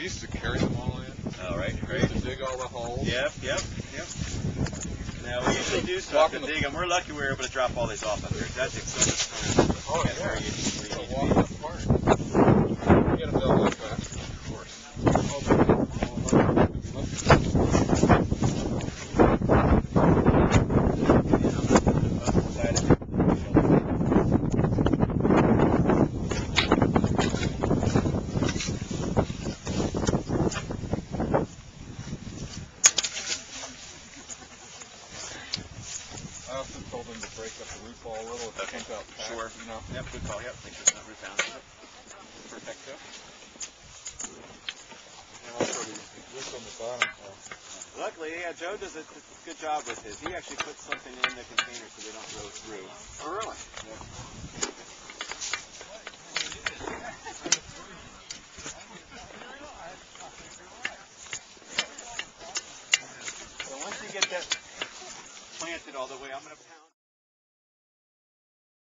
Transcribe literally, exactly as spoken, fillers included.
we used to carry them all in. All right, We great. used to dig all the holes. Yep, yep, yep. Now we usually do stuff to dig them. We're lucky we were able to drop all these off up here. That takes so much time. Oh, Get yeah. where you, where you So need walk to be. apart. Get them done real fast, of course. Oh, but oh, I also told them to break up the root ball a little if it comes out packed, Sure. you know. Yep, good call. Yep, make sure it's not root bound. Perfecto. And also the root on the bottom. So. Luckily, yeah, Joe does a good job with his. He actually puts something in the container so they don't go through. Oh, really? Yep. So once you get that planted all the way, I'm going to